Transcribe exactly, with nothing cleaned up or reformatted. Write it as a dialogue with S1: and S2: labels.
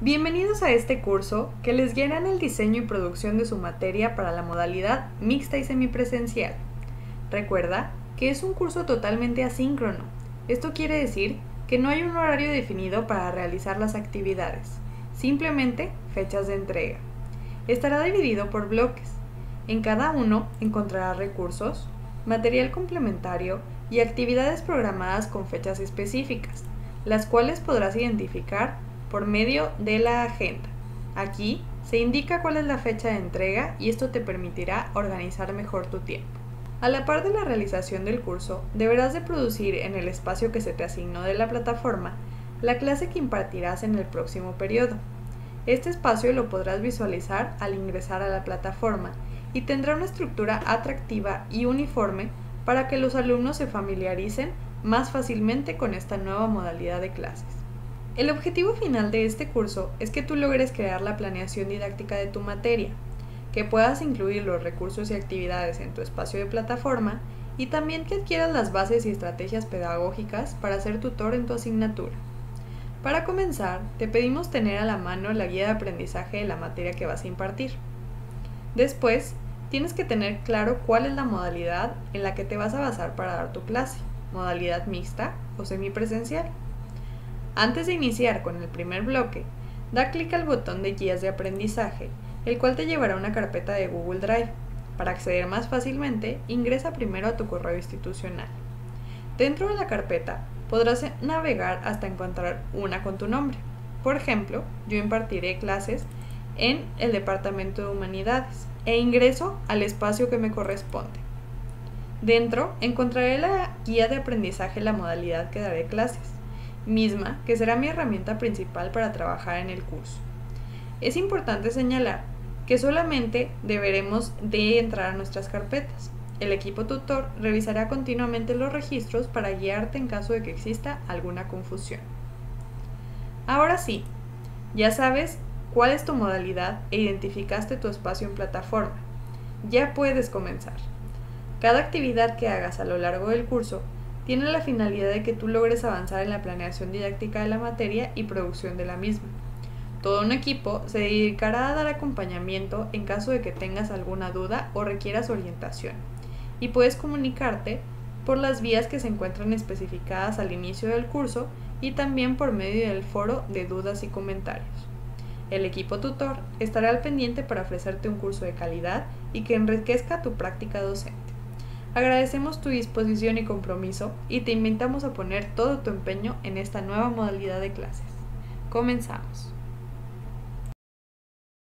S1: Bienvenidos a este curso que les guiará en el diseño y producción de su materia para la modalidad mixta y semipresencial. Recuerda que es un curso totalmente asíncrono. Esto quiere decir que no hay un horario definido para realizar las actividades, simplemente fechas de entrega. Estará dividido por bloques. En cada uno encontrarás recursos, material complementario y actividades programadas con fechas específicas, las cuales podrás identificar por medio de la agenda. Aquí se indica cuál es la fecha de entrega y esto te permitirá organizar mejor tu tiempo. A la par de la realización del curso, deberás de producir en el espacio que se te asignó de la plataforma la clase que impartirás en el próximo periodo. Este espacio lo podrás visualizar al ingresar a la plataforma y tendrá una estructura atractiva y uniforme para que los alumnos se familiaricen más fácilmente con esta nueva modalidad de clases. El objetivo final de este curso es que tú logres crear la planeación didáctica de tu materia, que puedas incluir los recursos y actividades en tu espacio de plataforma y también que adquieras las bases y estrategias pedagógicas para ser tutor en tu asignatura. Para comenzar, te pedimos tener a la mano la guía de aprendizaje de la materia que vas a impartir. Después, tienes que tener claro cuál es la modalidad en la que te vas a basar para dar tu clase, modalidad mixta o semipresencial. Antes de iniciar con el primer bloque, da clic al botón de guías de aprendizaje, el cual te llevará a una carpeta de Google Drive. Para acceder más fácilmente, ingresa primero a tu correo institucional. Dentro de la carpeta, podrás navegar hasta encontrar una con tu nombre. Por ejemplo, yo impartiré clases en el Departamento de Humanidades e ingreso al espacio que me corresponde. Dentro, encontraré la guía de aprendizaje La modalidad que daré clases, misma que será mi herramienta principal para trabajar en el curso. Es importante señalar que solamente deberemos de entrar a nuestras carpetas. El equipo tutor revisará continuamente los registros para guiarte en caso de que exista alguna confusión. Ahora sí, ya sabes cuál es tu modalidad e identificaste tu espacio en plataforma. Ya puedes comenzar. Cada actividad que hagas a lo largo del curso tiene la finalidad de que tú logres avanzar en la planeación didáctica de la materia y producción de la misma. Todo un equipo se dedicará a dar acompañamiento en caso de que tengas alguna duda o requieras orientación, y puedes comunicarte por las vías que se encuentran especificadas al inicio del curso y también por medio del foro de dudas y comentarios. El equipo tutor estará al pendiente para ofrecerte un curso de calidad y que enriquezca tu práctica docente. Agradecemos tu disposición y compromiso y te invitamos a poner todo tu empeño en esta nueva modalidad de clases. Comenzamos.